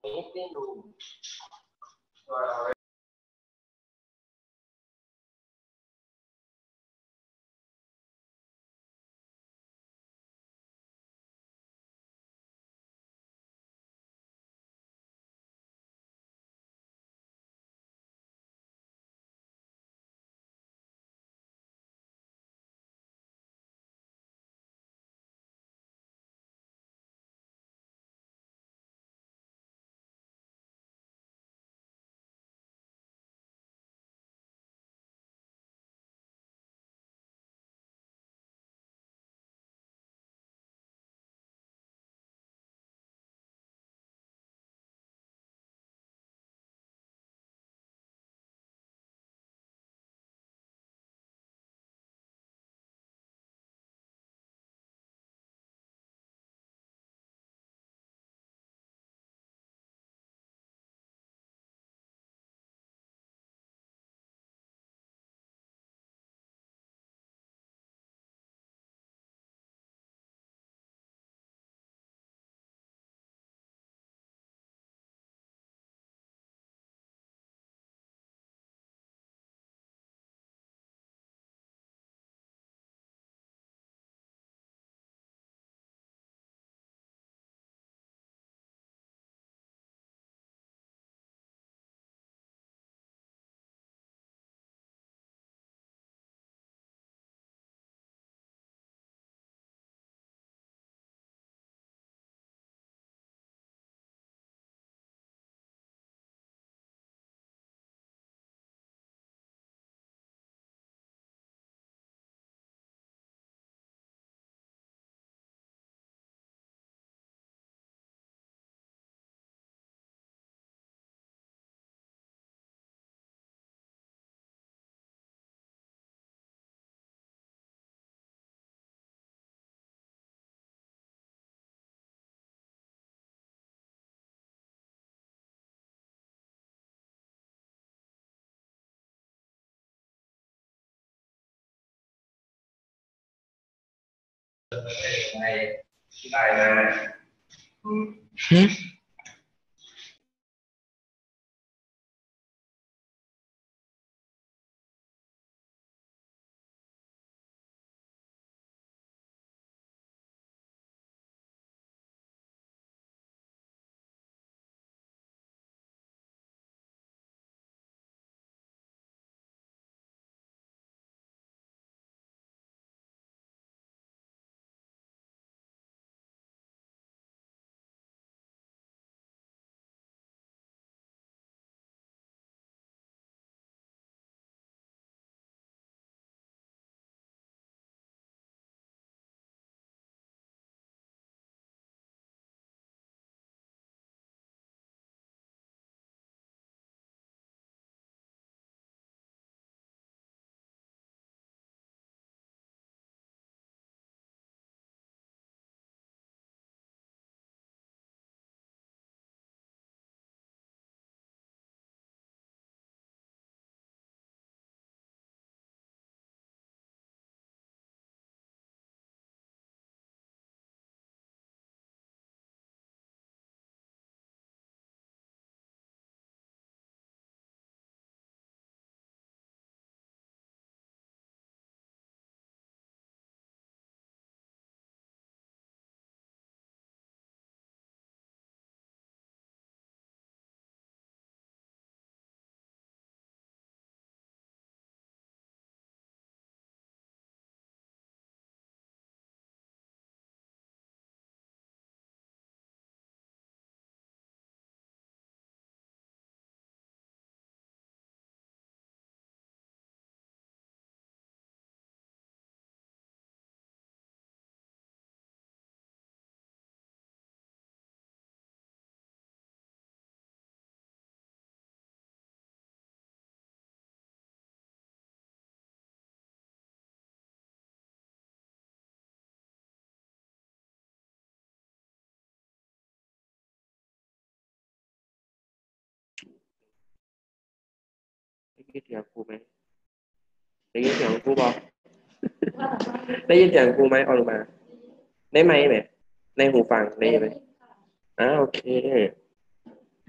ได้ยินเสียงครูไหมได้ยินเสียงครูบอกได้ยินเสียงครูไหมเอาลงมาได้ไหมเนี่ยในหูฟังได้ยินไหมโอเค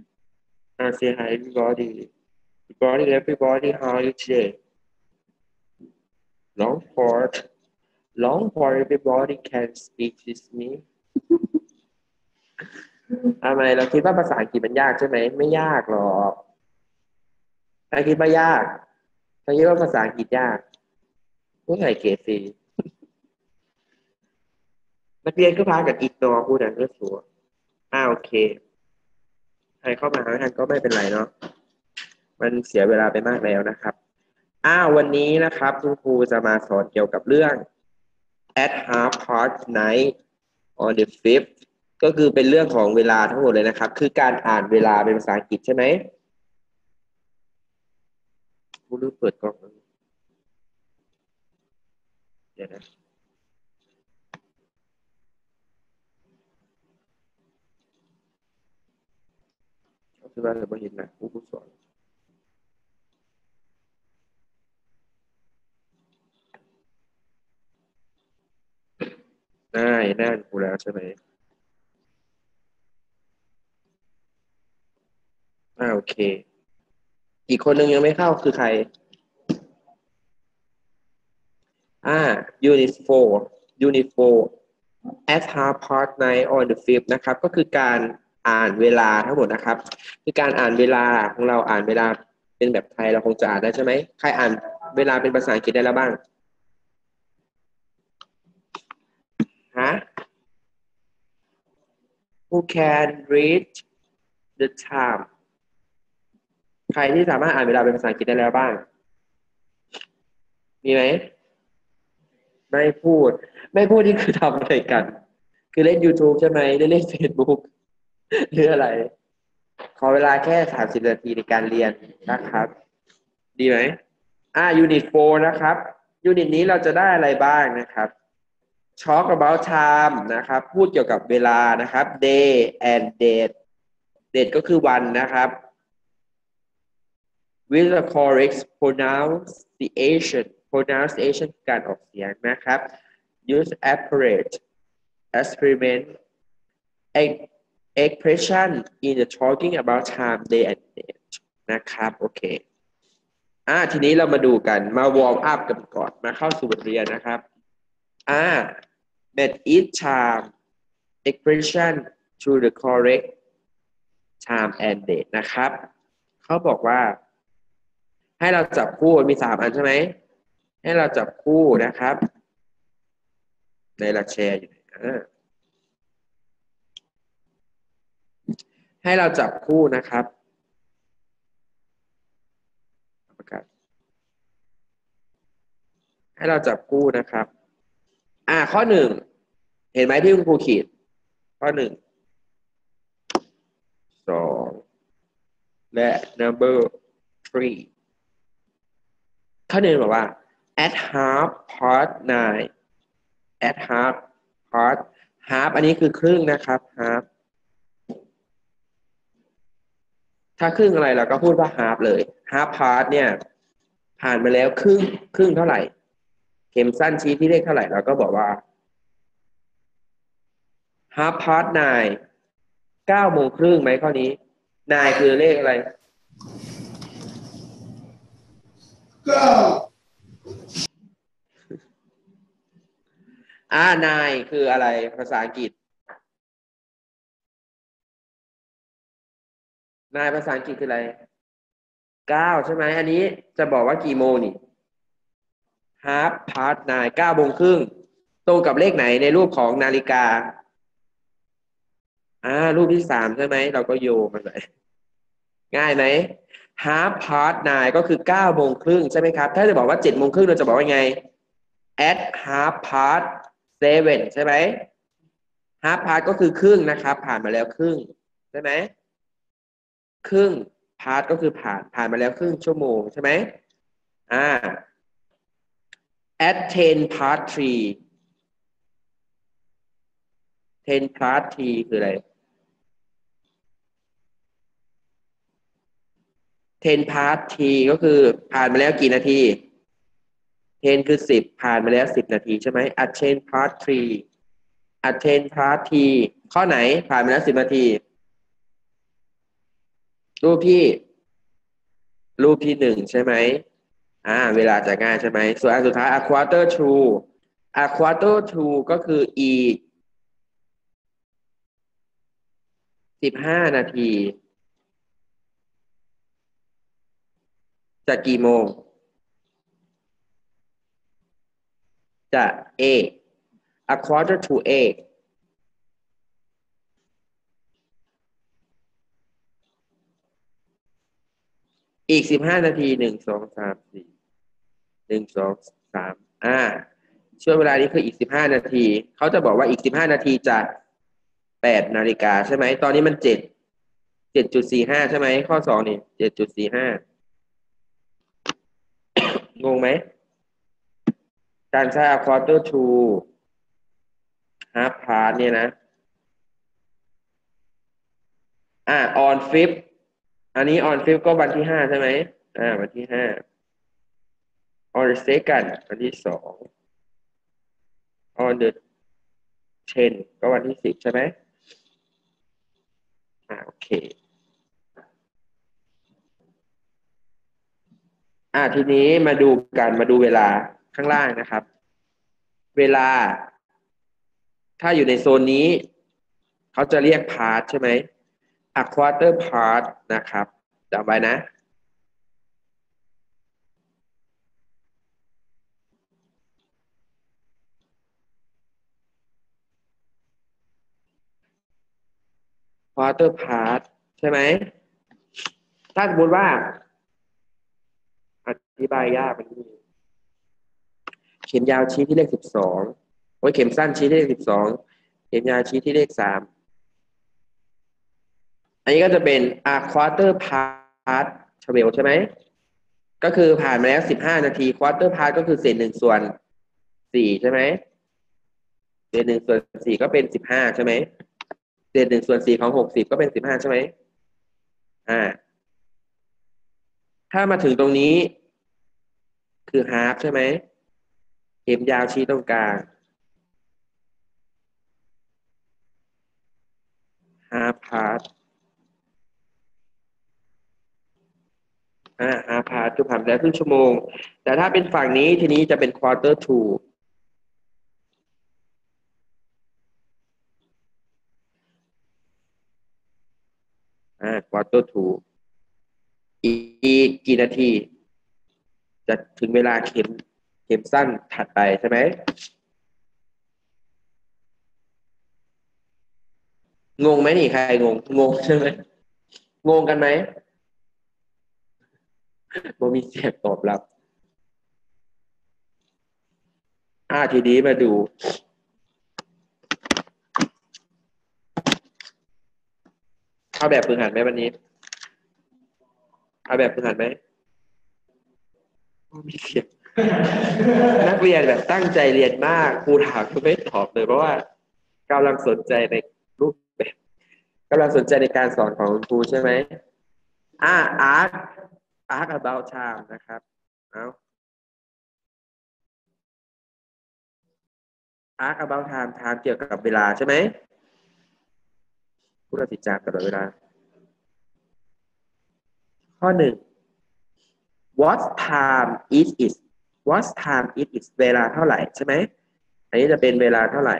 Say hi everybody. Good morning everybody. How are you today? Long port. Long port everybody can speak with me. ทำไมเราคิดว่าภาษาอังกฤษมันยากใช่ไหมไม่ยากหรอกใครคิดว่ายากใครคิดว่าภาษาอังกฤษยากพวกไหนเกรดซีนักเรียนก็พากันอิกนอพูดอันก็สัวโอเคใครเข้ามาหาทันก็ไม่เป็นไรเนาะมันเสียเวลาไปมากแล้วนะครับวันนี้นะครับคุณครูจะมาสอนเกี่ยวกับเรื่อง at half past nine on the fifth ก็คือเป็นเรื่องของเวลาทั้งหมดเลยนะครับคือการอ่านเวลาเป็นภาษาอังกฤษใช่ไหมผู้รู้เปิดกล้องเดี๋ยวนะก็คือว่าเราไม่เห็นนะผู้สอนได้น่านกูแล้วใช่ไหมโอเคอีกคนนึงยังไม่เข้าคือใครunit 4 unit 4 at half past nine on the fifth นะครับก็คือการอ่านเวลาทั้งหมดนะครับคือการอ่านเวลาของเราอ่านเวลาเป็นแบบไทยเราคงจะอ่านได้ใช่ไหมใครอ่านเวลาเป็นภาษาอังกฤษได้แล้วบ้างฮะ who can read the time ใครที่สามารถอ่านเวลาเป็นภาษาอังกฤษได้แล้วบ้างมีไหมไม่พูดไม่พูดนี่คือทำอะไรกันคือเล่น YouTube ใช่ไหมได้เล่น Facebook หรืออะไรขอเวลาแค่30นาทีในการเรียนนะครับดีไหมยูนิต4นะครับยูนิตนี้เราจะได้อะไรบ้างนะครับ talk about time นะครับพูดเกี่ยวกับเวลานะครับ day and date date ก็คือวันนะครับ with the correct pronunciation การออกเสียงนะครับ use appropriate experiment expression in the talking about time day and date นะครับโอเคทีนี้เรามาดูกันมาวอร์มอัพกันก่อนมาเข้าสู่บทเรียนนะครับthat each time expression to the correct time and date นะครับเขาบอกว่าให้เราจับคู่มี3อันใช่ไหมให้เราจับคู่นะครับในละแชร์อยู่ให้เราจับคู่นะครับประกาศให้เราจับคู่นะครับข้อ1เห็นไหมที่คุณครูขีดข้อ1 2และ number 3ข้อ1บอกว่า at half past nine at half อันนี้คือครึ่งนะครับ half ถ้าครึ่งอะไรเราก็พูดว่า half เลย half past เนี่ยผ่านมาแล้วครึ่งเท่าไหร่เข็มสั้นชี้ที่เลขเท่าไหร่เราก็บอกว่า half past nine 9:30ไหมข้อนี้ nine คือเลขอะไรnine คืออะไรภาษาอังกฤษnine ภาษาอังกฤษคืออะไร9ใช่ไหมอันนี้จะบอกว่ากี่โมงนี่ half past nine 9:30ตรงกับเลขไหนในรูปของนาฬิการูปที่3ใช่ไหมเราก็โยงมาเลยง่ายไหม half past nine ก็คือ9:30ใช่ไหมครับถ้าจะบอกว่า7:30เราจะบอกว่าไง at half past seven ใช่ไหม half past ก็คือครึ่งนะครับผ่านมาแล้วครึ่งใช่ไหมครึ่ง past ก็คือผ่านมาแล้วครึ่งชั่วโมงใช่ไหมat 10 past three 10 past three คืออะไร10 past three ก็คือผ่านมาแล้วกี่นาที10คือ10ผ่านมาแล้ว10นาทีใช่ไหม at 10 past three at 10 past three ข้อไหนผ่านมาแล้ว10นาทีรูปที่รูปที่หนึ่งใช่ไหมเวลาจะง่ายใช่ไหมส่วนอันสุดท้าย a quarter to a quarter to ก็คืออีก15 นาทีจะกี่โมงจะ 8 a quarter to 8อีก15 นาที1 2 3 41 2 3ช่วงเวลานี้คืออีก15 นาทีเขาจะบอกว่าอีก15 นาทีจะ8 นาฬิกาใช่ไหมตอนนี้มัน7.45ใช่ไหมข้อ2นี่7.45งงไหมการใช้ a quarter to half past เนี่ยนะon fifth อันนี้ on fifth ก็วันที่5ใช่ไหมวันที่5 on the second วันที่2 on the 10ก็วันที่10ใช่ไหมโอเคทีนี้มาดูกันมาดูเวลาข้างล่างนะครับเวลาถ้าอยู่ในโซนนี้เขาจะเรียกพาร์ทใช่ไหม a quarter part นะครับจำไว้นะ quarter part ใช่ไหมถ้าสมมติว่าอธิบายยากมันมีเข็มยาวชี้ที่เลข12เข็มสั้นชี้ที่เลข12เข็มยาวชี้ที่เลข3อันนี้ก็จะเป็น a quarter part 12ใช่ไหมก็คือผ่านมาแล้ว15 นาที quarter part ก็คือเศษ1/4ใช่ไหมเศษ1/4ก็เป็น15ใช่ไหมเศษ1/4ของ60ก็เป็น15ใช่ไหมถ้ามาถึงตรงนี้คือ half ใช่ไหมเข็มยาวชี้ตรงกลาง half part half part จะผ่านไปแล้วครึ่งชั่วโมงแต่ถ้าเป็นฝั่งนี้ทีนี้จะเป็น quarter to quarter to อีกกี่นาทีจะถึงเวลาเข็มสั้นถัดไปใช่ไหมงงไหมนี่ใครงงงใช่ไหมงงกันไหมบ่มีเสียงตอบรับทีนี้มาดูเอาแบบฝึกหัดไหมวันนี้เอาแบบฝึกหัดไหมมีเสียงนักเรียนแบบตั้งใจเรียนมากครูถามก็ไม่ตอบเลยเพราะว่ากำลังสนใจในรูปแบบกำลังสนใจในการสอนของครูใช่ไหมask about time นะครับเอา ask about time เกี่ยวกับเวลาใช่ไหมพูดติดจามตลอดเวลาข้อ1 what time is it what time is it เวลาเท่าไหร่ใช่ไหมอันนี้จะเป็นเวลาเท่าไหร่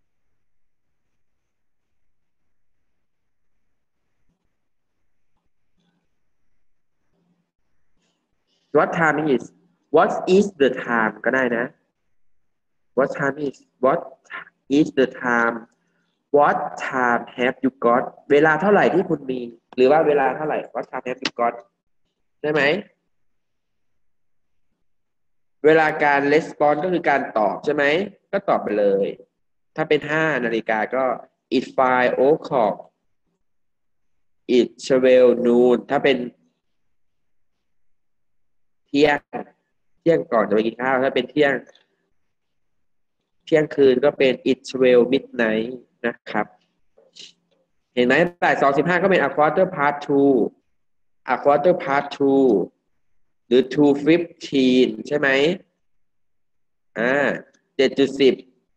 what time is what is the time ก็ได้นะ what time is the time what time have you got เวลาเท่าไหร่ที่คุณมีหรือว่าเวลาเท่าไหร่ what time have you got ใช่ไหมเวลาการ response ก็คือการตอบใช่ไหมก็ตอบไปเลยถ้าเป็น5 นาฬิกาก็ it's 5 o'clock it's 12 noon ถ้าเป็นเที่ยงก่อนจะไปกินข้าวถ้าเป็นเที่ยงคืนก็เป็น it's 12 midnight นะครับเห็นไหมบ่าย 2:15ก็เป็น a quarter past 2 a quarter past 2หรือ 2:15ใช่ไหม7:10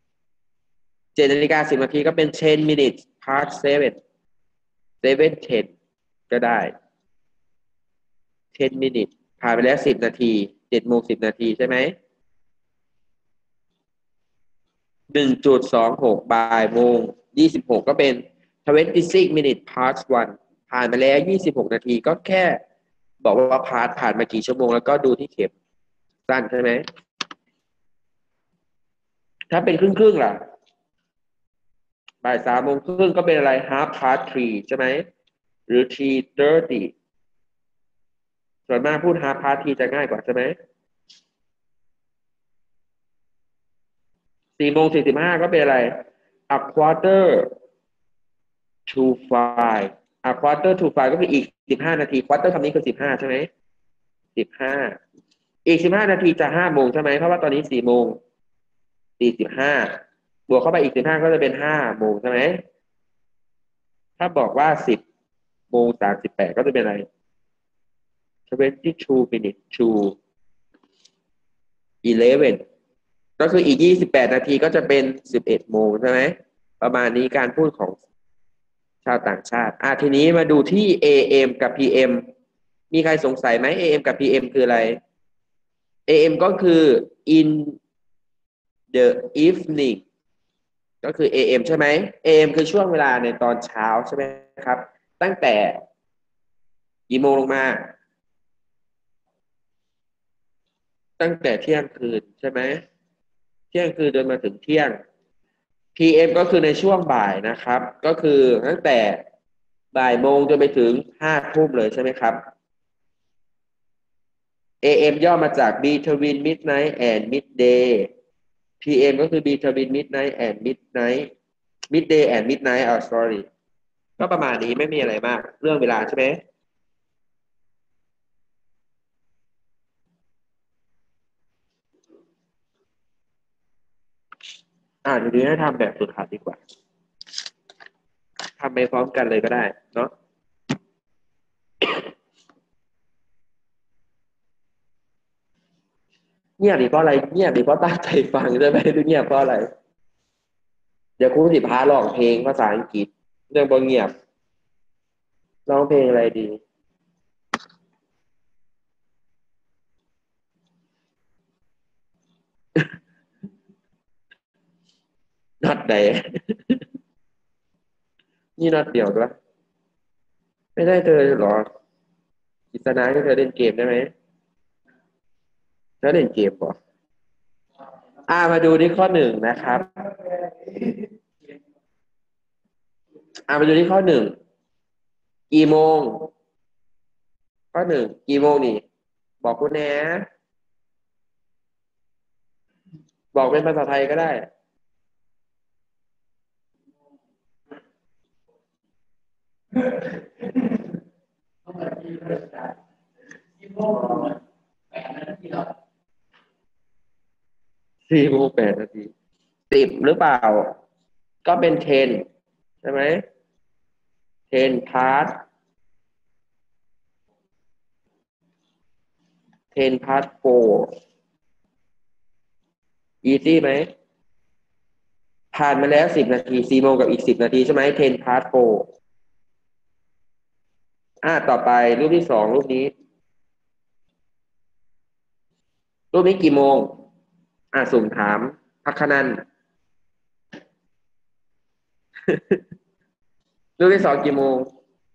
7 นาฬิกา 10 นาทีก็เป็น10 minutes past 7 7:10ก็ได้ 10 minutes ผ่านไปแล้ว10 นาที7 โมง 10 นาทีใช่ไหม1.26 บ่ายโมง26ก็เป็น26 minutes past 1ผ่านไปแล้ว26 นาทีก็แค่บอกว่าผ่านมากี่ชั่วโมงแล้วก็ดูที่เข็มสั้นใช่ไหมถ้าเป็นครึ่งล่ะบ่าย3 โมงครึ่งก็เป็นอะไร half past 3ใช่ไหมหรือ 3:30ส่วนมากพูด half past 3จะง่ายกว่าใช่ไหม4:45ก็เป็นอะไร a quarter to 5 a quarter to 5ก็คืออีก15 นาที quarter คำนี้คือ15ใช่ไหม15อีก15 นาทีจะ5 โมงใช่ไหมเพราะว่าตอนนี้4:45บวกเข้าไปอีก15ก็จะเป็น5 โมงใช่ไหมถ้าบอกว่า10:38ก็จะเป็นอะไร22 minutes to 11ก็คืออีก28 นาทีก็จะเป็น11 โมงใช่ไหมประมาณนี้การพูดของชาวต่างชาติทีนี้มาดูที่ AM กับ PM มีใครสงสัยไหม AM กับ PM คืออะไร AM ก็คือ in the evening ก็คือ AM ใช่ไหม AM คือช่วงเวลาในตอนเช้าใช่ไหมครับตั้งแต่กี่โมงลงมาตั้งแต่เที่ยงคืนใช่ไหมเที่ยงคืนจนมาถึงเที่ยง PM ก็คือในช่วงบ่ายนะครับก็คือตั้งแต่บ่ายโมงจนไปถึง5 ทุ่มเลยใช่ไหมครับ AM ย่อมาจาก between midnight and midday PM ก็คือ between midnight and midnight midday and midnight sorry ก็ประมาณนี้ไม่มีอะไรมากเรื่องเวลาใช่ไหมเดี๋ยวนี้ให้ทำแบบฝึกหัดดีกว่าทำไปพร้อมกันเลยก็ได้เนาะเงียบดีเพราะอะไรเงียบดีเพราะตั้งใจฟังใช่ไหมหรือเงียบเพราะอะไรเดี๋ยวครูสิพาร้องเพลงภาษาอังกฤษเรื่องบ่เงียบร้องเพลงอะไรดี น็อตใดนี่น็อตเดียวด้วยไม่ได้เธอหรอกิษณะที่เธอเล่นเกมได้ไหมเธอเล่นเกมป่ะมาดูที่ข้อ 1นะครับมาดูที่ข้อ 1กี่โมงข้อ 1กี่โมงนี่บอกคุณแหน่บอกเป็นภาษาไทยก็ได้4:0810หรือเปล่าก็เป็น10ใช่ไหม10 past 4 easy ไหมผ่านมาแล้ว10 นาที4 โมงกับอีก10 นาทีใช่ไหม10 past 4ต่อไปรูปที่2รูปนี้กี่โมงสุ่มถามพักขนันรูปที่2กี่โมง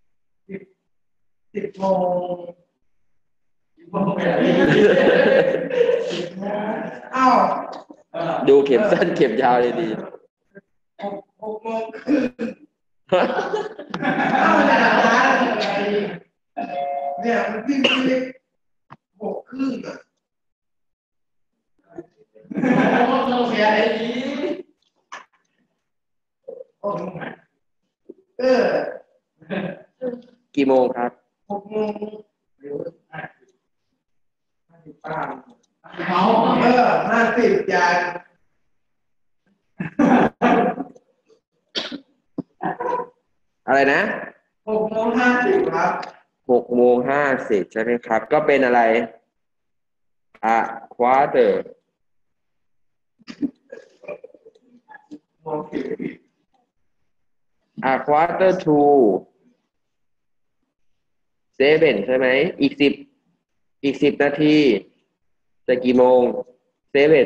10 โมงอ้าวดูเข็มสั้นเข็มยาวเลยดี 6 โมงครึ่งอ้าวเนี่ยมันวิ่งไป6 ครึ่งเราเสียไอ้นี้กี่โมงครับ 6 โมงหรือ50 อย่างอะไรนะ 6:50ครับ 6:50ใช่ไหมครับก็เป็นอะไรquarter quarter to 7ใช่ไหมอีกอีก10 นาทีจะกี่โมง7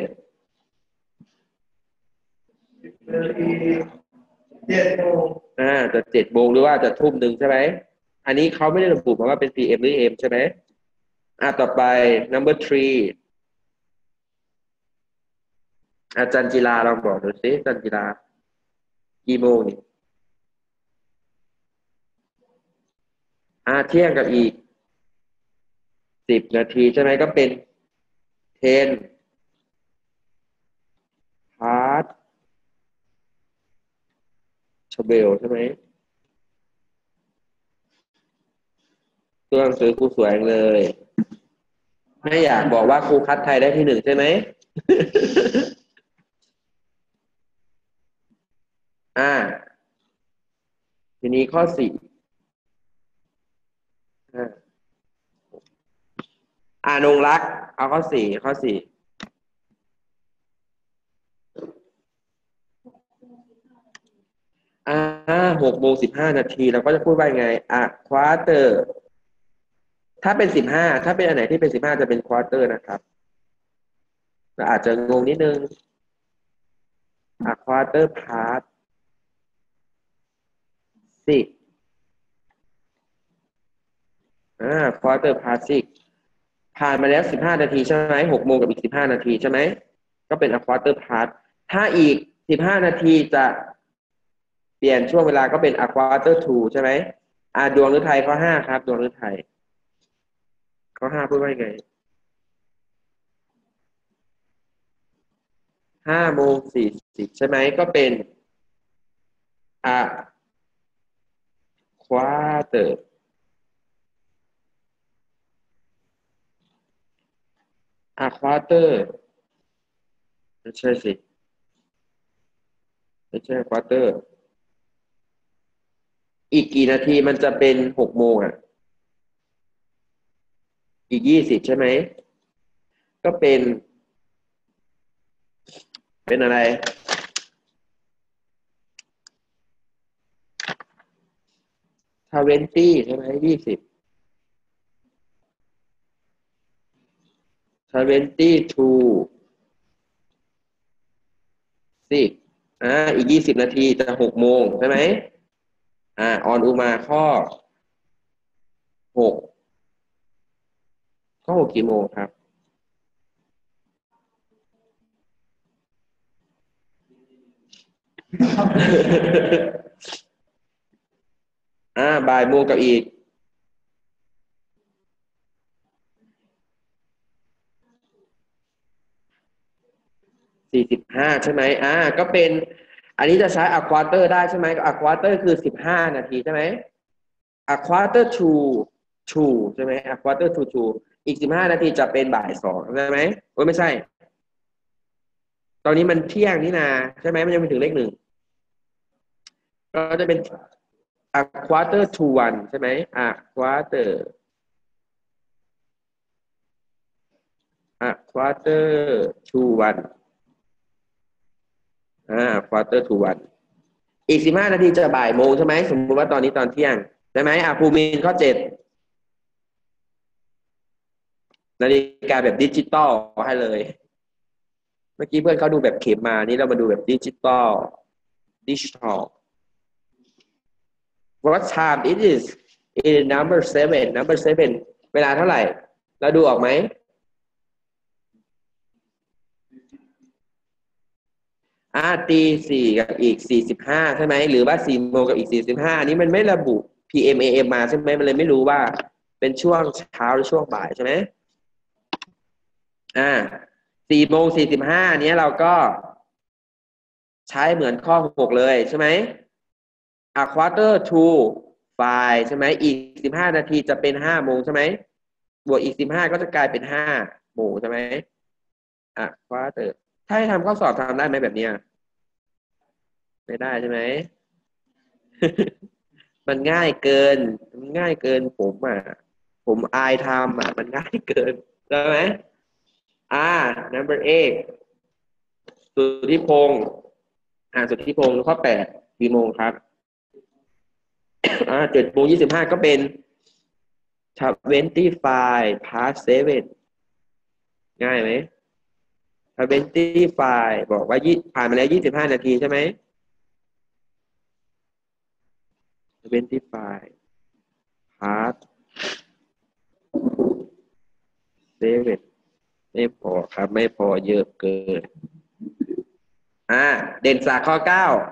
นาที7 โมงจะ7 โมงหรือว่าจะ1 ทุ่มใช่ไหมอันนี้เขาไม่ได้ระบุมาว่าเป็น PM หรือ AM ใช่ไหมต่อไป number 3อาจารย์กีฬาลองบอกดูสิอาจารย์กีฬากี่โมงนี่เที่ยงกับอีก10 นาทีใช่ไหมก็เป็น10 past 12ใช่ไหมตัวหนังสือครูสวยเลยไม่อยากบอกว่าครูคัดไทยได้ที่ 1ใช่ไหม ทีนี้ข้อ4นงรักเอาข้อ 4 6:15 นาทีเราก็จะพูดว่าไงควอเตอร์ถ้าเป็น15ถ้าเป็นอันไหนที่เป็น15จะเป็นควอเตอร์นะครับเราอาจจะงงนิดนึงควอเตอร์พาร์ท6ควอเตอร์พาร์ท6ผ่านมาแล้ว15 นาทีใช่ไหม6 โมงกับอีก15 นาทีใช่ไหมก็เป็นควอเตอร์พาร์ทถ้าอีก15 นาทีจะเปลี่ยนช่วงเวลาก็เป็นควอเตอร์2ใช่ไหมดวงฤทัยข้อ5ครับดวงฤทัยข้อ5พูดว่าไง5:40ใช่ไหมก็เป็นควอเตอร์ควอเตอร์ไม่ใช่สิไม่ใช่ควอเตอร์อีกกี่นาทีมันจะเป็น6 โมงอีก20ใช่ไหมก็เป็นอะไร20ใช่ไหม20 22 6อีก20 นาทีจะ6 โมงใช่ไหมออนอุมา6ข้อ 6กี่โมงครับบ่ายโมงกับอีก45ใช่ไหมก็เป็นอันนี้จะใช้ควอเตอร์ได้ใช่ไหมควอเตอร์คือ15 นาทีใช่ไหมquarter to two ใช่ไหมquarter to two อีก15 นาทีจะเป็นบ่าย2ใช่ไหมโอ้ยไม่ใช่ตอนนี้มันเที่ยงนี่นาใช่ไหมมันยังไม่ถึงเลข 1ก็จะเป็นquarter to one ใช่ไหมquarter quarter to one quarter to one อีก15 นาทีจะบ่ายโมงใช่ไหมสมมติว่าตอนนี้ตอนเที่ยงใช่ไหมภูมินข้อ7นาฬิกาแบบดิจิตอลให้เลยเมื่อกี้เพื่อนเขาดูแบบเข็มมานี่เรามาดูแบบดิจิตอล what time it is in number 7 เวลาเท่าไหร่เราดูออกไหมตี 4กับอีก45ใช่ไหมหรือว่า4 โมงกับอีก45นี้มันไม่ระบุ PM AM มาใช่ไหมมันเลยไม่รู้ว่าเป็นช่วงเช้าหรือช่วงบ่ายใช่ไหม4:45เนี้ยเราก็ใช้เหมือนข้อ6เลยใช่ไหมquarter to 5ใช่ไหมอีก15 นาทีจะเป็น5 โมงใช่ไหมบวกอีก15ก็จะกลายเป็น5 โมงใช่ไหมquarter ถ้าให้ทำข้อสอบทำได้ไหมแบบเนี้ยไม่ได้ใช่ไหม มันง่ายเกินผมอายทำมันง่ายเกินได้ไหมnumber 8สุทธิพงศ์สุทธิพงศ์ข้อ8กี่โมงครับ7:25ก็เป็น 25 past 7ง่ายไหม25บอกว่าผ่านมาแล้ว25นาทีใช่ไหม25 past 7ไม่พอครับไม่พอเยอะเกินเด่นจากข้อ9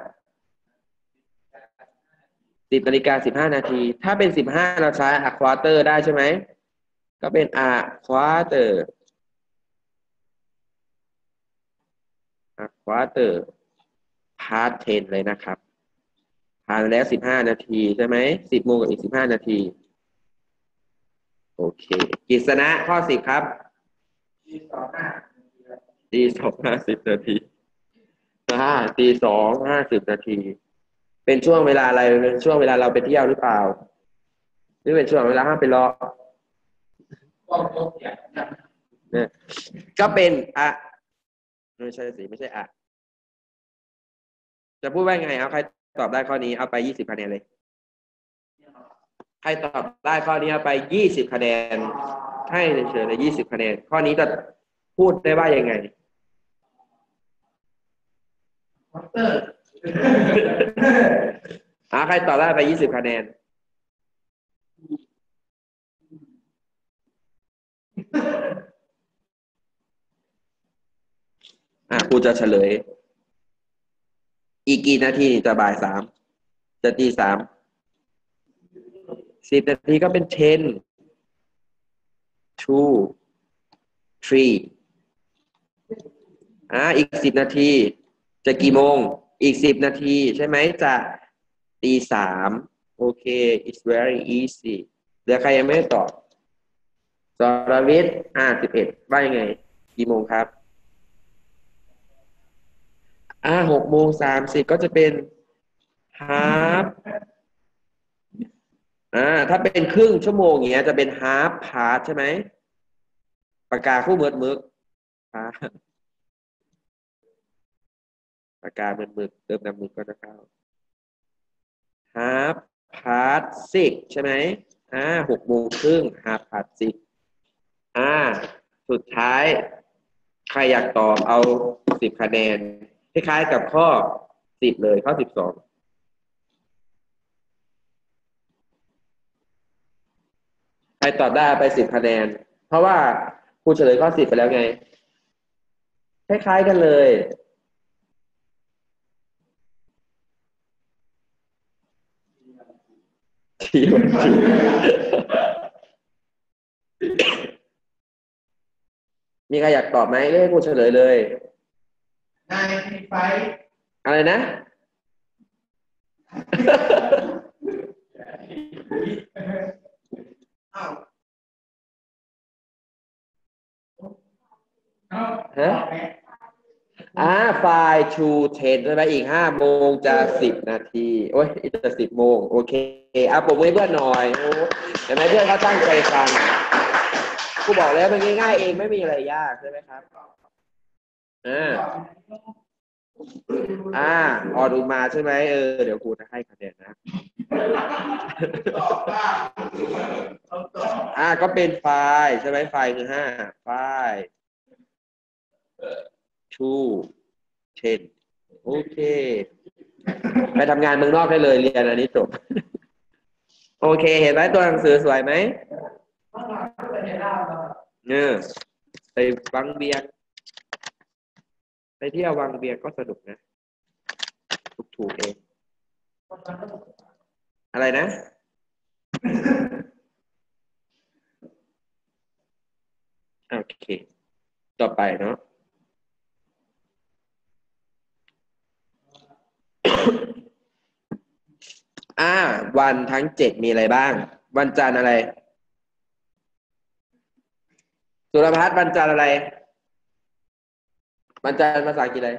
10:15 นาทีถ้าเป็น15เราใช้ a quarter ได้ใช่ไหมก็เป็น a quarter past 10เลยนะครับผ่านแล้ว15นาทีใช่ไหม10 โมงกับอีก15นาทีโอเคกฤษณะข้อ10ครับตี 2:50 นาทีตี 2:50 นาทีเป็นช่วงเวลาอะไรเป็นช่วงเวลาเราไปเที่ยวหรือเปล่าหรือเป็นช่วงเวลาห้ามไปรอเนี่ยก็เป็นไม่ใช่สิไม่ใช่จะพูดว่าไงเอาใครตอบได้ข้อนี้เอาไป20คะแนนเลยใครตอบได้ข้อนี้เอาไป20คะแนนให้เฉยๆเลย20คะแนนข้อนี้จะพูดได้ว่ายังไงใครตอบได้ไป20คะแนนครูจะเฉลยอีกกี่นาทีจะบ่าย3จะตี3 10นาทีก็เป็น10 2 3อีก10นาทีจะกี่โมงอีก10นาทีใช่ไหมจะตี3โอเค it's very easy เหลือใครยังไม่ได้ตอบสรวิทย์11ว่ายังไงกี่โมงครับ6:30ก็จะเป็น half ถ้าเป็นครึ่งชั่วโมงอย่างเงี้ยจะเป็น half past ใช่ไหมปากกาคู่มืดมึกปากกาเหมือนมึกเติมน้ำมึกก็จะเข้า half past 6ใช่ไหม6:30 half past 6สุดท้ายใครอยากตอบเอา10คะแนนคล้ายๆกับข้อ10เลยข้อ12ใครตอบได้ไป10คะแนนเพราะว่าครูเฉลยข้อ10ไปแล้วไงคล้ายๆกันเลยทีวันทีมีใครอยากตอบไหมเรียกครูเฉลยเลยนายทีไฟอะไรนะไฟล์ชู10ใช่ไหมอีก5 โมงจะ10นาทีโอ้ยจะ10 โมงโอเคปรบมือให้เพื่อนหน่อยเห็นไหมเพื่อนเขาตั้งใจฟังกูบอกแล้วมันง่ายๆเองไม่มีอะไรยากใช่ไหมครับออดูมาใช่ไหมเดี๋ยวครูจะให้คะแนนนะก็เป็นไฟล์ใช่ไหมไฟล์คือ5ไฟล์ two 10โอเคไปทำงานเมืองนอกได้เลยเรียนอันนี้จบโอเคเห็นไหมตัวหนังสือสวยไหมไปวังเบียร์ไปเที่ยววังเบียร์ก็สนุกนะถูกเองอะไรนะโอเคต่อไปเนาะวันทั้ง7มีอะไรบ้างวันจันทร์อะไรสุรพัฒน์วันจันทร์อะไรวันจันทร์ภาษาอังกฤษอะไร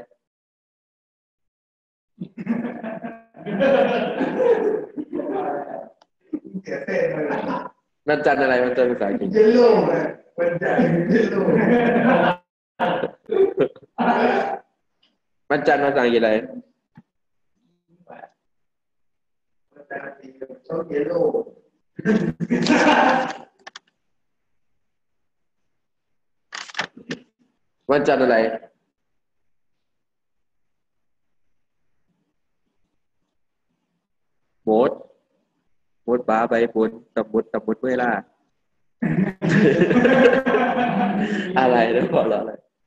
วันจันทร์อะไรวันจันทร์ภาษาอังกฤษเยลโล่เลยวันจันทร์เยลโล่วันจันทร์ภาษาอังกฤษอะไรวันจันทร์ชอบเยลโล่วันจันทร์อะไรโมดโมดบ้าใบบนตำบลเมื่อล่า อะไรนะบอกเราอะไร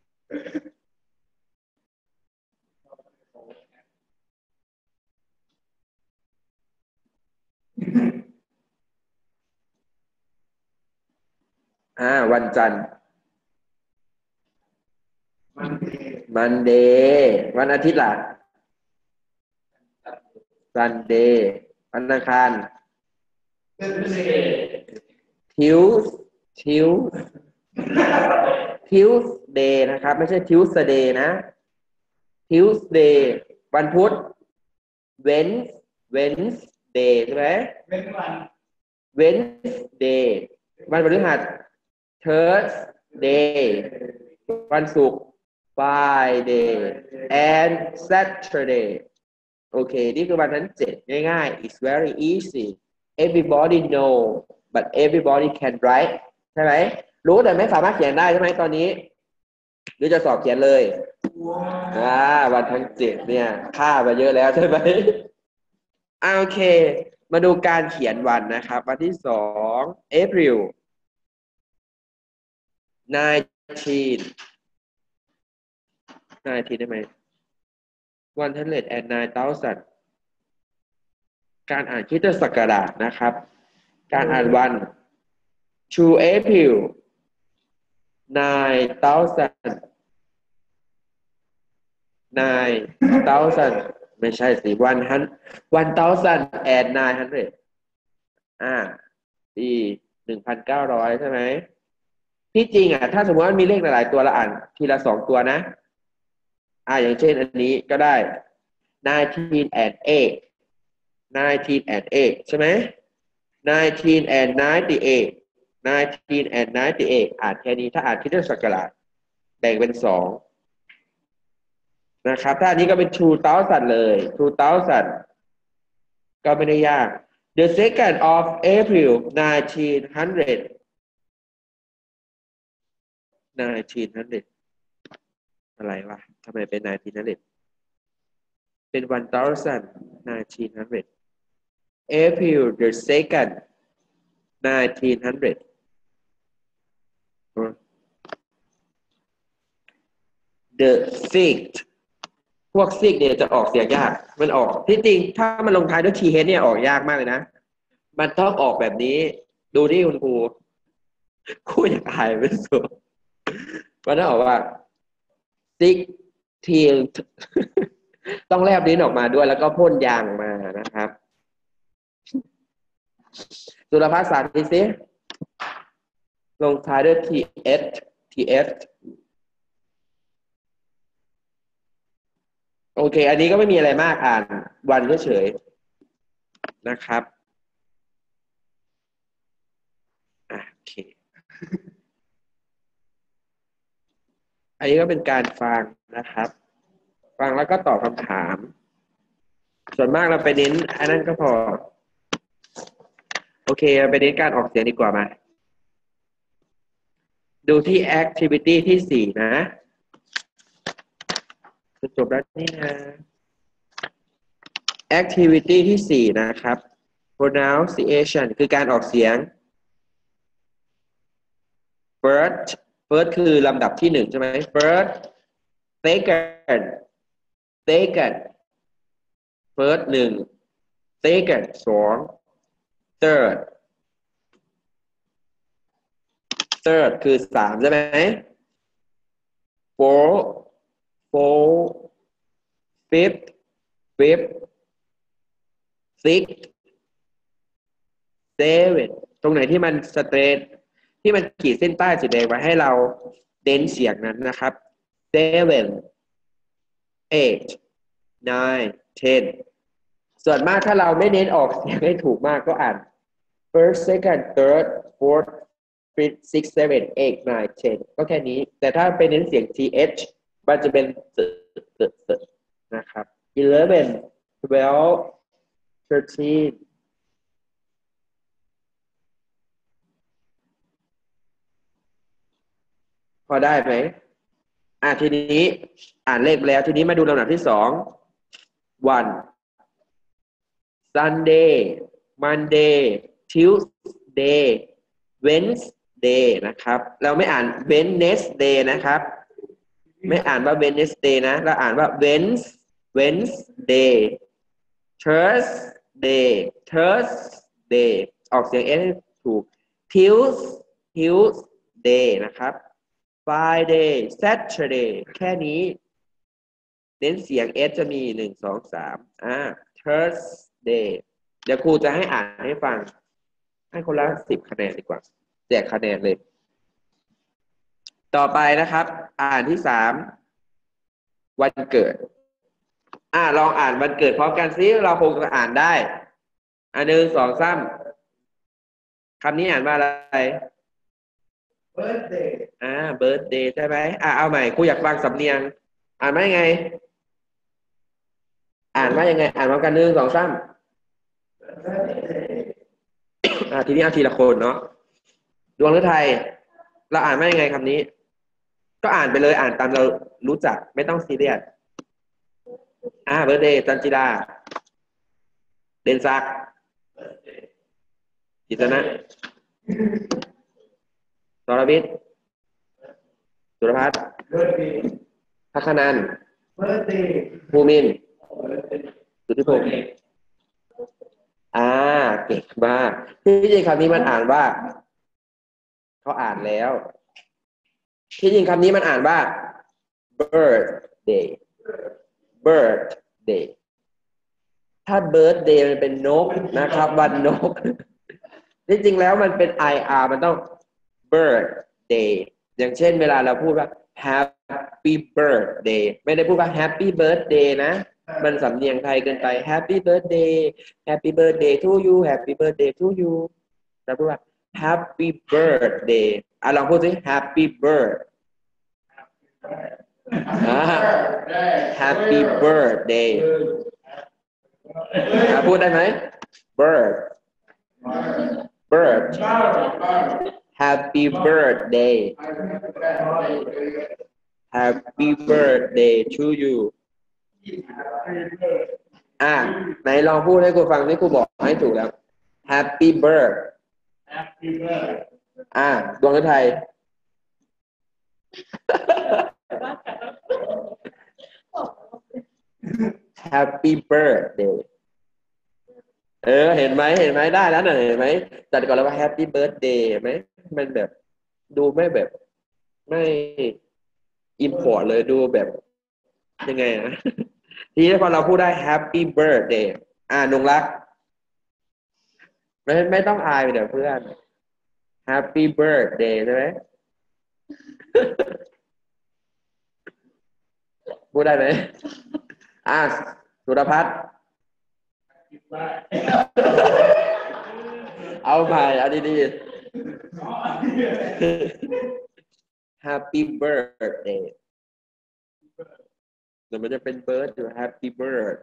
วันจันทร์มันเดย์วันอาทิตย์ล่ะซันเดย์วันอังคารทิวทิวทิวเดย์นะครับไม่ใช่ทิวสเดย์นะทิวเดย์วันพุธเวนเวนเดย์ใช่ไหมเวนเดย์วันพฤหัสเทิร์สเดย์วันศุกร์ Friday and Saturday โอเคนี่คือวันนั้น7ง่ายๆ it's very easy everybody know but everybody can write ใช่ไหมรู้แต่ไม่สามารถเขียนได้ใช่ไหมตอนนี้หรือจะสอบเขียนเลยวันทั้ง7เนี่ยค่ามาเยอะแล้วใช่ไหมโอเคมาดูการเขียนวันนะครับวันที่2 April 19 ได้ไหม109,000การอ่านคริสตศักราชนะครับการอ่านวัน2 April 9,000 ไม่ใช่สิ1,900ปี1,900ใช่ไหมที่จริงถ้าสมมติว่ามีเลขหลายๆตัวละอ่านทีละ2ตัวนะอย่างเช่นอันนี้ก็ได้19 and 8ใช่ไหม19 and 98อ่านแค่นี้ถ้าอ่านคริสตศักราชแบ่งเป็น2นะครับถ้าอันนี้ก็เป็น2,000เลย2,000ก็ไม่ได้ยาก the 2nd of April 1900 อะไรวะทำไมเป็น1900เป็น1900 April the 2nd 1900 the 6th พวก 6เนี่ยจะออกเสียงยากมันออกที่จริงถ้ามันลงท้ายด้วย th เนี่ยออกยากมากเลยนะมันต้องออกแบบนี้ดูที่คุณครูอยากอายเป็นสุดมันต้องออกว่า 16th ต้องแลบลิ้นออกมาด้วยแล้วก็พ่นยางมานะครับสุรพัฒน์สาธิตสิลงท้ายด้วย th โอเคอันนี้ก็ไม่มีอะไรมากอ่านวันเฉยๆนะครับโอเคอันนี้ก็เป็นการฟังนะครับฟังแล้วก็ตอบคำถามส่วนมากเราไปเน้นอันนั้นก็พอโอเคไปเน้นการออกเสียงดีกว่ามาดูที่ activity ที่4นะจะจบแล้วนี่นะ activity ที่4นะครับ pronunciation คือการออกเสียง first คือลำดับที่1ใช่ไหม first second first 1 second 2 third คือ3ใช่ไหม fourth fifth sixth seventh ตรงไหนที่มันสเตรทที่มันขีดเส้นใต้สีแดงไว้ให้เราเน้นเสียงนั้นนะครับ seven eight nine ten ส่วนมากถ้าเราไม่เน้นออกเสียงให้ถูกมากก็อ่าน first second third fourth fifth sixth seventh eighth nine ten ก็แค่นี้แต่ถ้าไปเน้นเสียง th มันจะเป็นนะครับ 11 12 13พอได้ไหมทีนี้อ่านเลขแล้วทีนี้มาดูลำดับที่2 one Sunday Monday Tuesday Wednesday นะครับเราไม่อ่าน Wednesday นะครับไม่อ่านว่า Wednesday นะเราอ่านว่า Wednesday Thursday ออกเสียง s ให้ถูก Tuesday นะครับ Friday Saturday แค่นี้เน้นเสียง s จะมี1 2 3Thursday เดี๋ยวครูจะให้อ่านให้ฟังให้คนละ10 คะแนนดีกว่าแจกคะแนนเลยต่อไปนะครับอ่านที่3วันเกิดลองอ่านวันเกิดพร้อมกันซิเราคงจะอ่านได้1 2 3คำนี้อ่านว่าอะไร birthday birthday ใช่ไหมเอาใหม่ครูอยากฟังสำเนียงอ่านว่ายังไงอ่านพร้อมกัน1 2 3ทีนี้เอาทีละคนเนาะดวงฤทัยเราอ่านว่ายังไงคำนี้ก็อ่านไปเลยอ่านตามเรารู้จักไม่ต้องซีเรียสเบิร์ธเดย์จันจิราเดนซักกิตนะสรวิทย์สุรพัฒน์พัฒนันท์ภูมินทร์สุทธิพงศ์เก่งมากที่จริงคำนี้มันอ่านว่าเขาอ่านแล้วที่จริงคำนี้มันอ่านว่า birthday ถ้า birthday มันเป็นนกนะครับวันนกที่จริงแล้วมันเป็น ir มันต้อง birthday อย่างเช่นเวลาเราพูดว่า happy birthday ไม่ได้พูดว่า happy birthday นะมันสำเนียงไทยเกินไป happy birthday to you happy birthday to you เราพูดว่า happy birthday ลองพูดสิ happy happy birthday พูดได้ไหม bird happy birthday to you ไหนลองพูดให้ครูฟังที่ครูบอกให้ถูกแล้ว happy bird ดวงฤทัย happy birthday เห็นไหมได้แล้วนะเห็นไหมจัดก่อนแล้วว่า happy birthday เห็นไหมมันแบบดูไม่แบบไม่import เลยดูแบบยังไงนะทีนี้พอเราพูดได้ happy birthday นงรักไม่ต้องอายเดี๋ยวเพื่อน happy birthday ใช่ไหม พูดได้ไหมสุรพัฒน์เอาใหม่เอาดีๆ happy birthday เดี๋ยวมันจะเป็นเบิร์ดอยู่ happy bird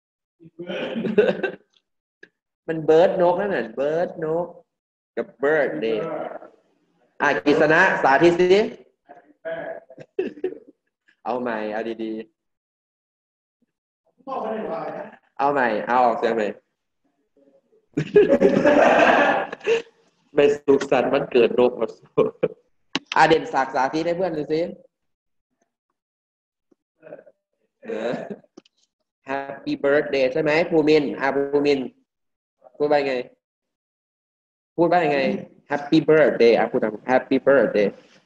มันเบิร์ดนกนั่นน่ะเบิร์ดนกกับ birthday กฤษณะสาธิตสิเอาใหม่เอาดีๆเอาใหม่เอาออกเสียงใหม่ไม่สุขสันต์วันเกิดนกมาเด่นศักดิ์สาธิตให้เพื่อนดูสิ Happy birthday ใช่ไหมภูมินภูมินพูดว่าไงHappy birthday พูดตาม Happy birthday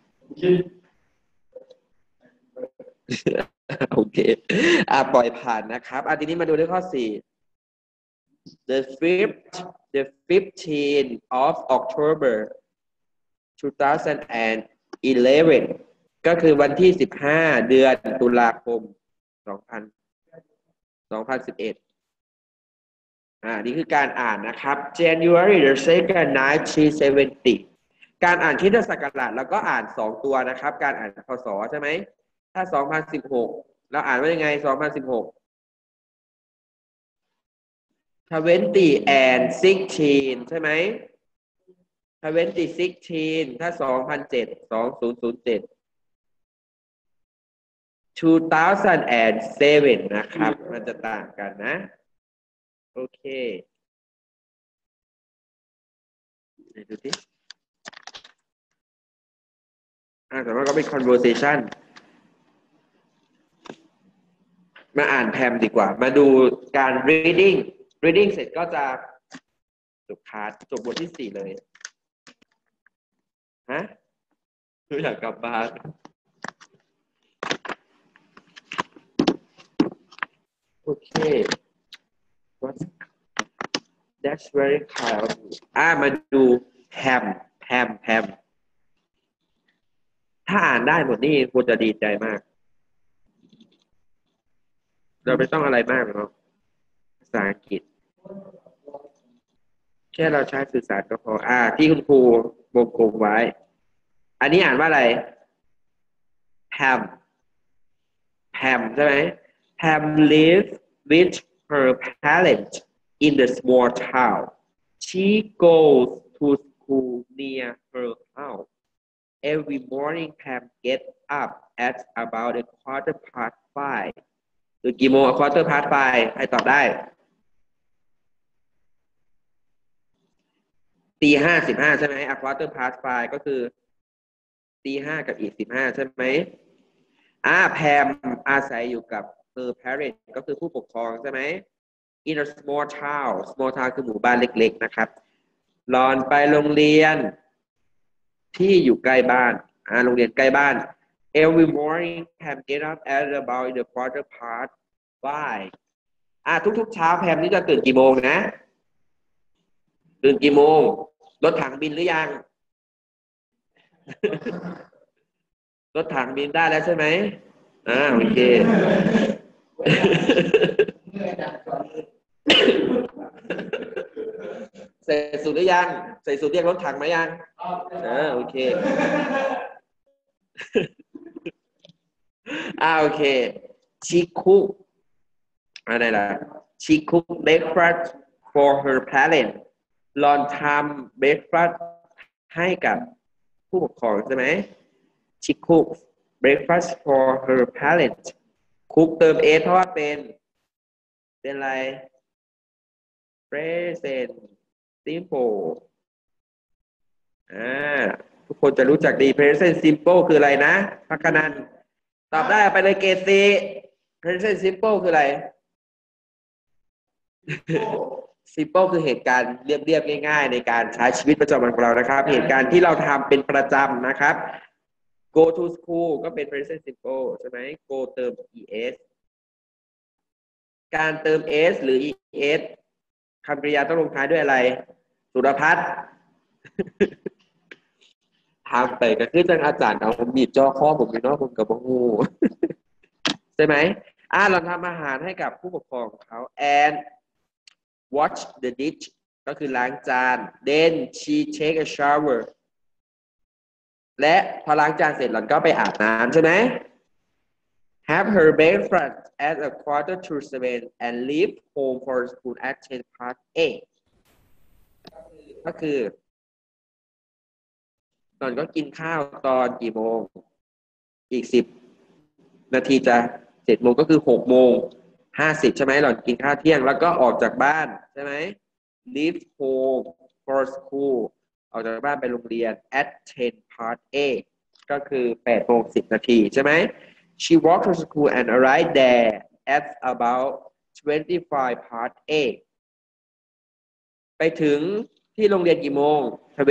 โอเคปล่อยผ่านนะครับทีนี้มาดูที่ข้อ4 the 15th of October 2011 ก็คือวันที่15เดือนตุลาคม2011นี่คือการอ่านนะครับ January the 2nd 1970 การอ่านคริสตศักราชแล้วก็อ่าน2ตัวนะครับการอ่านพศใช่ไหมถ้า2016เราอ่านว่ายังไง2016 20 and 16ใช่ไหม2016ถ้า2007 2007 2007นะครับมันจะต่างกันนะโอเคไหนดูสิแต่ว่าก็เป็น conversation มาอ่านแพมดีกว่ามาดูการ reading เสร็จก็จะจบคลาสจบบทที่4เลยฮะคืออยากกลับบ้านโอเค That's very kind of you มาดูแพมถ้าอ่านได้หมดนี่ควรจะดีใจมากเราไม่ต้องอะไรมากเนาะภาษาอังกฤษแค่เราใช้สื่อสารก็พอที่คุณครูวงกลมไว้อันนี้อ่านว่าอะไรแพมใช่ไหมแพม lives with her parents in the small town she goes to school near her house every morning Pam gets up at about 5:15หรือกี่โมง5:15ใครตอบได้5:15ใช่ไหม5:15ก็คือ5:00กับอีก15ใช่ไหมแพมอาศัยอยู่กับ her parent ก็คือผู้ปกครองใช่ไหม in a small town คือหมู่บ้านเล็กๆนะครับหลอนไปโรงเรียนที่อยู่ใกล้บ้านโรงเรียนใกล้บ้าน every morning Pam get up at about 5:15ทุกๆเช้าแพมนี่จะตื่นกี่โมงนะตื่นกี่โมงรถถังบินหรือยัง รถถังบินได้แล้วใช่ไหมโอเคใส่สูทหรือยังใส่สูทเรียกรถถังมายังโอเคโอเคshe cook อะไรล่ะ she cook breakfast for her parents ลอนทำ breakfast ให้กับผู้ปกครองใช่ไหม she cooks breakfast for her parents cook เติม s เพราะว่าเป็นอะไร present simple ทุกคนจะรู้จักดี present simple คืออะไรนะพักนันตอบได้ไปเลยเกซี present simple คืออะไร simple คือเหตุการณ์เรียบๆง่ายๆในการใช้ชีวิตประจำวันของเรานะครับเหตุการณ์ที่เราทำเป็นประจำนะครับ go to school ก็เป็น present simple ใช่ไหม go เติม es การเติม s หรือ es คำกริยาต้องลงท้ายด้วยอะไรสุรพัฒน์ทำไปก็คือจังอาจารย์เอาบีบจ่อคอผมอยู่เนาะผมกับบ่ฮู้ใช่ไหมเราทำอาหารให้กับผู้ปกครองเขา and wash the dish ก็คือล้างจาน then she take a shower และพอล้างจานเสร็จหล่อนก็ไปอาบน้ำใช่ไหม have her breakfast at 7:15 and leave home for school at 8:10ก็คือหล่อนก็กินข้าวตอนกี่โมงอีก10 นาทีจะ7 โมงก็คือ6:50ใช่ไหมหล่อนกินข้าวเที่ยงแล้วก็ออกจากบ้านใช่ไหม leave home for school ออกจากบ้านไปโรงเรียน at 10:08ก็คือ8:10ใช่ไหม she walked to school and arrived there at about 25:08ไปถึงที่โรงเรียนกี่โมง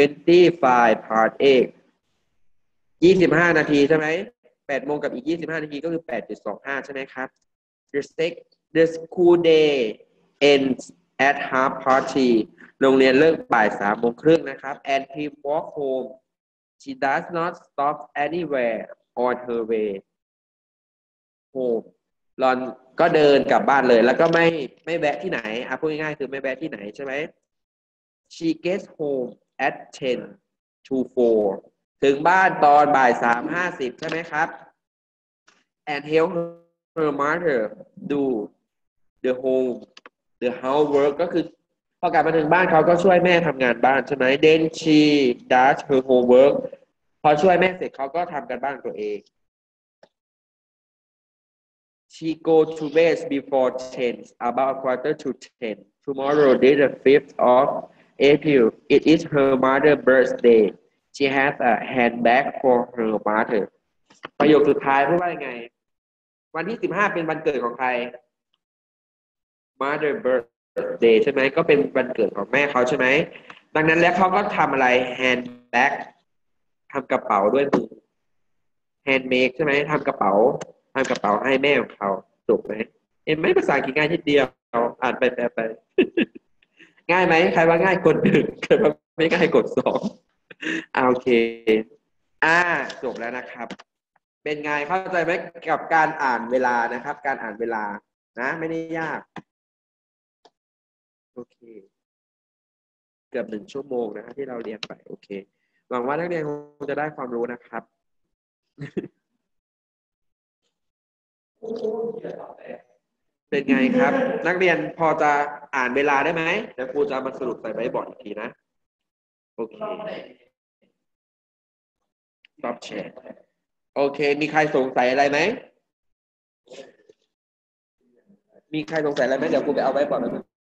25:08 25 นาทีใช่ไหม8 โมงกับอีก25 นาทีก็คือ 8:25ใช่ไหมครับ the school day ends at 3:30โรงเรียนเลิกบ่าย 3:30นะครับ and he walk home she does not stop anywhere on her way home หลอนก็เดินกลับบ้านเลยแล้วก็ไม่แวะที่ไหนพูดง่ายๆคือไม่แวะที่ไหนใช่ไหม she gets home at 10:04ถึงบ้านตอนบ่าย 3:50ใช่ไหมครับ and help her mother do the housework ก็คือพอกลับมาถึงบ้านเขาก็ช่วยแม่ทำงานบ้านใช่ไหม then she does her homework พอช่วยแม่เสร็จเขาก็ทำกันบ้านตัวเอง She go to bed before 10, about quarter to 10. Tomorrow is the 5th of April. It is her mother's birthday. She has a handbag for her mother. ประโยคสุดท้ายพูดว่ายังไง วันที่15เป็นวันเกิดของใคร Mother birthday ใช่ไหมก็เป็นวันเกิดของแม่เขาใช่ไหมดังนั้นแล้วเขาก็ทำอะไร handbag ทำกระเป๋าด้วยมือ handmade ใช่ไหมทำกระเป๋าให้แม่ของเขาจบไหมเห็นไหมภาษาอังกฤษง่ายนิดเดียวอ่านไปแปลไป ง่ายไหมใครว่าง่ายกด1ใครว่าไม่ง่ายกด2โอเคจบแล้วนะครับเป็นไงเข้าใจไหมกับการอ่านเวลานะครับการอ่านเวลานะไม่ได้ยากโอเคเกือบ1 ชั่วโมงนะครับที่เราเรียนไปโอเคหวังว่านักเรียนคงจะได้ความรู้นะครับ เป็นไงครับ นักเรียนพอจะอ่านเวลาได้ไหมเดี๋ยวครูจะมาสรุปใส่ไว้บอร์ดอีกทีนะโอเค stop share โอเคมีใครสงสัยอะไรไหมมีใครสงสัยอะไรไหมเดี๋ยวครูไปเอาไว้บอร์ดแล้วนะ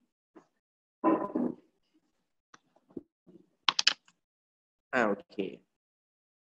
โอเค